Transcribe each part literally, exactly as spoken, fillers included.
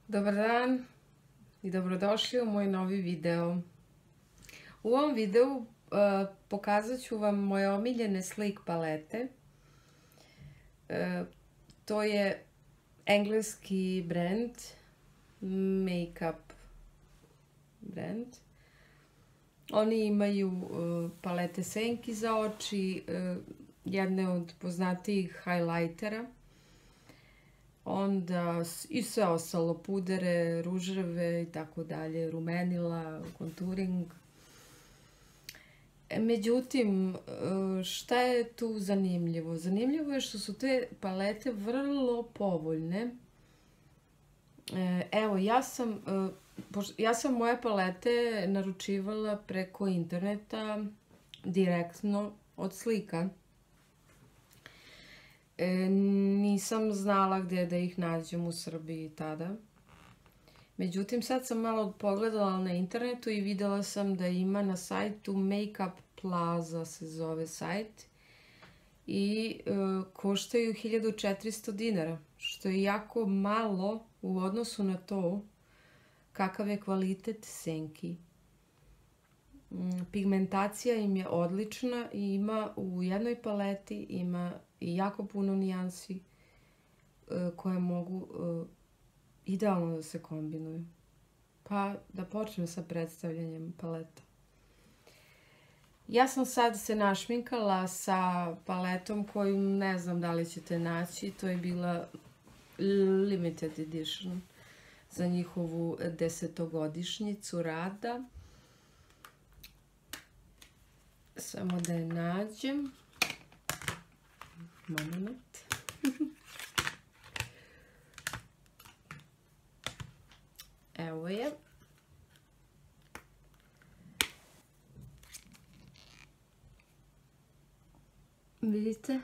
Dobar dan i dobrodošli u moj novi video. U ovom videu uh, pokazat ću vam moje omiljene slik palete. Uh, to je engleski brand, make-up brand. Oni imaju uh, palete senki za oči, uh, jedne od poznatijih highlightera. Onda i sve ostalo, pudere, ruževe i tako dalje, rumenila, konturing. Međutim, šta je tu zanimljivo? Zanimljivo je što su te palete vrlo povoljne. Evo, ja sam, ja sam moje palete naručivala preko interneta, direktno od slika. E, nisam znala gdje da ih nađem u Srbiji tada. Međutim, sad sam malo pogledala na internetu i vidjela sam da ima na sajtu Makeup Plaza se zove sajt i e, koštaju hiljadu četiristo dinara, što je jako malo u odnosu na to kakav je kvalitet senki. Pigmentacija im je odlična i ima u jednoj paleti ima i jako puno nijansi koje mogu idealno da se kombinuju. Pa da počnem sa predstavljanjem paleta. Ja sam sad se našminkala sa paletom koju ne znam da li ćete naći. To je bila limited edition za njihovu desetogodišnjicu rada. Samo da je nađem. Moment. Evo je. Vidite?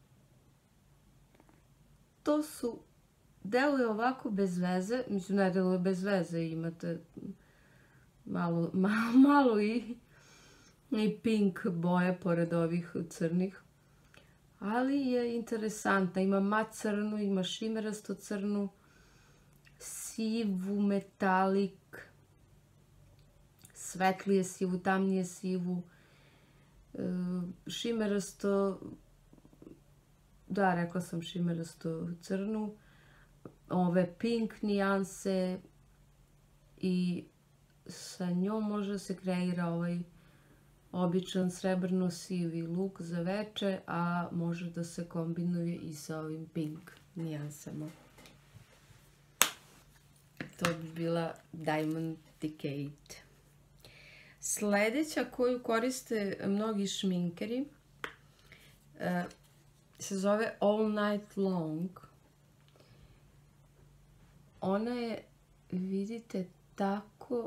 To su, deluje ovako bez veze, mislim ne deluje bez veze, imate malo, malo, malo i i pink boje pored ovih crnih. Ali je interesantna. Ima mat crnu, ima šimerasto crnu, sivu, metalik, svetlije sivu, tamnije sivu, šimerasto, da, rekla sam šimerasto crnu, ove pink nijanse i sa njom može se kreira ovaj običan srebrno-sivi luk za veče, a može da se kombinuje i sa ovim pink nijansama. To bi bila Diamond Decade. Sljedeća koju koriste mnogi šminkeri se zove All Night Long. Ona je, vidite, tako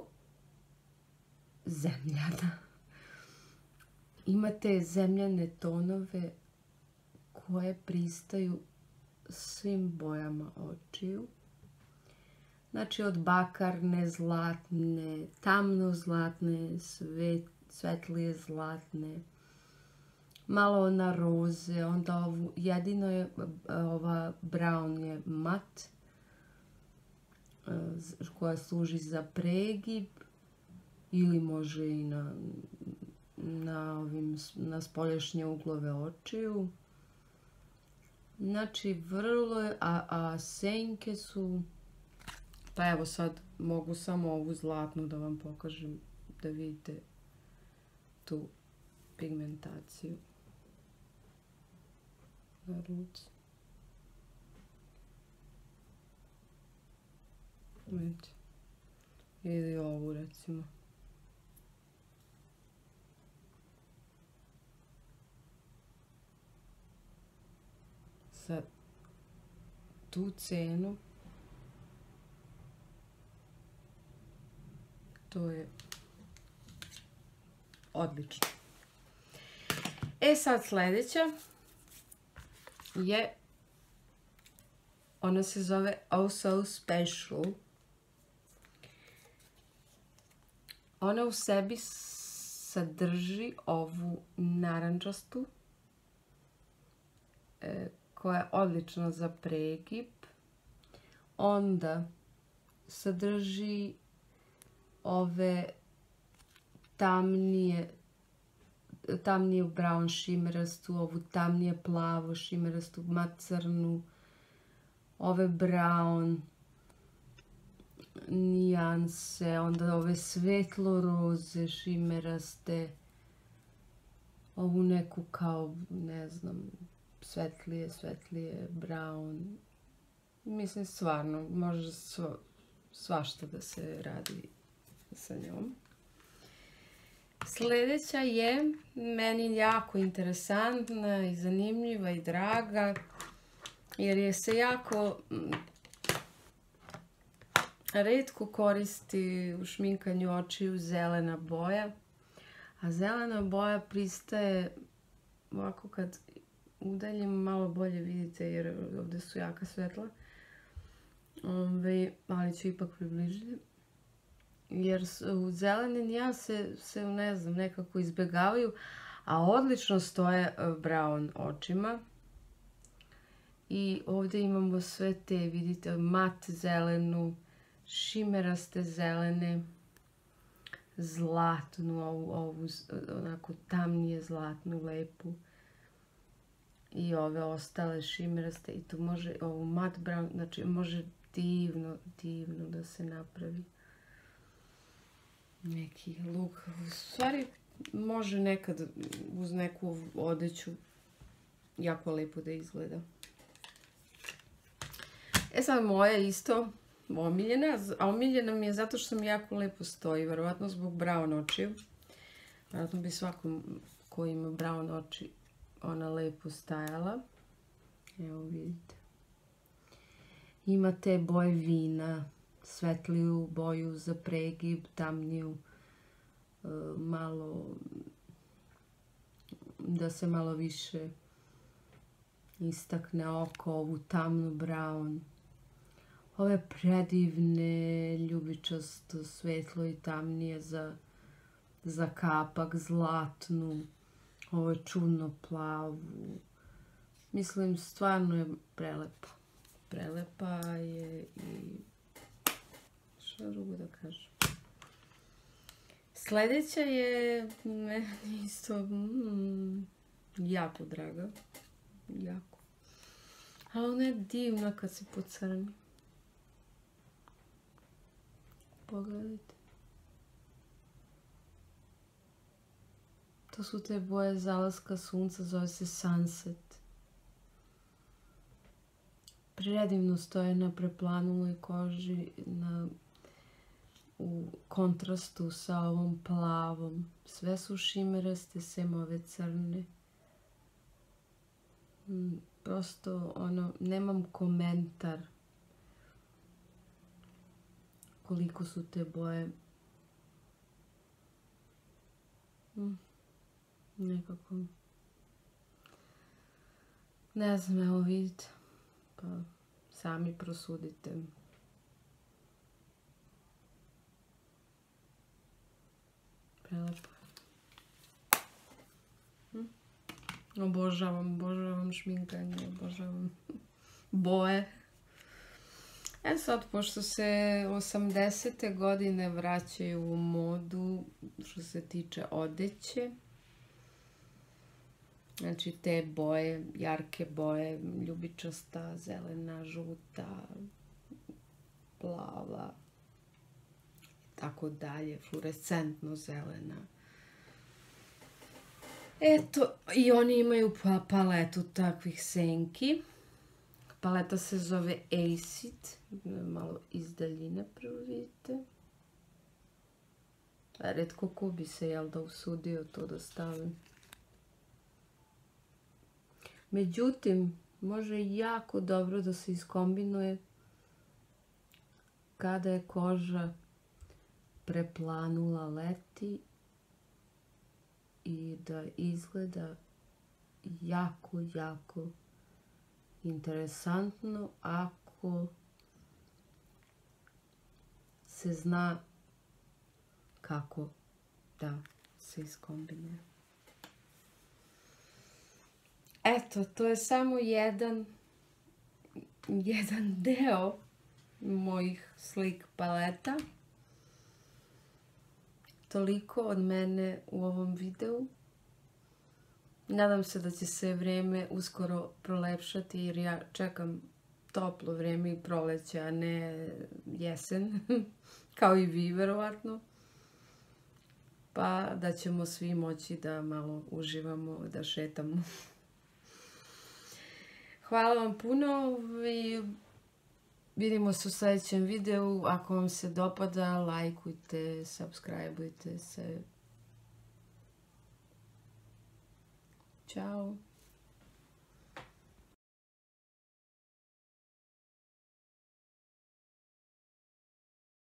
zemljana. Imate zemljane tonove koje pristaju svim bojama očiju. Znači od bakarne, zlatne, tamno zlatne, svetlije zlatne, malo na roze, onda ovu, jedino je ova brown je mat koja služi za pregib ili može i na na ovim, na spoljašnje uglove očiju. Znači vrlo je, a, a senke su, pa evo sad mogu samo ovu zlatnu da vam pokažem, da vidite tu pigmentaciju na ruci. Vidite. Ili ovu recimo. Za tu cenu to je odlično. E sad sljedeća je, ona se zove Oh So Special. Ona u sebi sadrži ovu narančastu koja je odlična za pregib. Onda sadrži ove tamnije, tamnije brown šimerastu, ovu tamnije plavo šimerastu, mat crnu, ove brown nijanse, onda ove svetlo roze šimeraste, ovu neku kao, ne znam, svetlije, svetlije, brown. Mislim, stvarno, može sva, svašta da se radi sa njom. Sljedeća je meni jako interesantna i zanimljiva i draga, jer je se jako retko koristi u šminkanju očiju zelena boja. A zelena boja pristaje, ovako kad udaljim malo bolje vidite jer ovdje su jaka svetla, Ove, ali ću ipak približiti. Jer u zelene nijanse se, ne znam, nekako izbjegavaju, a odlično stoje brown očima. I ovdje imamo sve te, vidite, mat zelenu, šimeraste zelene, zlatnu, ovu, ovu onako tamnije zlatnu, lepu. I ove ostale šimeraste, i tu može, ovu mat brown, znači može divno, divno da se napravi neki look. U stvari može nekad uz neku odeću jako lepo da izgleda. E sad moja isto omiljena, a omiljena mi je zato što mi jako lepo stoji, verovatno zbog brown očiju. Verovatno bi svakom ko ima brown oči ona lepo stajala. Evo vidite. Ima te boje vina, svetliju boju za pregib, tamniju, malo, da se malo više istakne oko, ovu tamnu brown. Ove predivne, ljubičasto, svetlo i tamnije za, za kapak, zlatnu, ovo je čudno plavu. Mislim, stvarno je prelepa. Prelepa je i što drugo da kažem. Sljedeća je meni isto mm, jako draga. Jako. Ali ona je divna kad se pocrni. Pogledajte. To su te boje zalaska sunca, zove se Sunset. Predivno stoje na preplanuloj koži, na, u kontrastu sa ovom plavom. Sve su šimeraste, sem ove crne. Prosto, ono, nemam komentar koliko su te boje hmm, nekako, ne znam, evo vidite, pa sami prosudite. Prelepo. Hm? Obožavam, obožavam šminkanje, obožavam boje. E sad, pošto se osamdesete godine vraćaju u modu što se tiče odeće, znači te boje, jarke boje, ljubičasta, zelena, žuta, plava, tako dalje, fluorescentno zelena. Eto, i oni imaju pa paletu takvih senki. Paleta se zove Acid, malo iz daljine prvo vidite. Retko ko bi se, jel da, usudio to da stavim. Međutim, može jako dobro da se iskombinuje kada je koža preplanula leti i da izgleda jako, jako interesantno ako se zna kako da se iskombinuje. Eto, to je samo jedan, jedan deo mojih slik paleta. Toliko od mene u ovom videu. Nadam se da će se vrijeme uskoro prolepšati jer ja čekam toplo vrijeme i proleće, a ne jesen, kao i vi verovatno. Pa da ćemo svi moći da malo uživamo, da šetamo. Hvala vam puno i vidimo se u sljedećem videu. Ako vam se dopada, lajkujte, subscribeujte se. Ćao!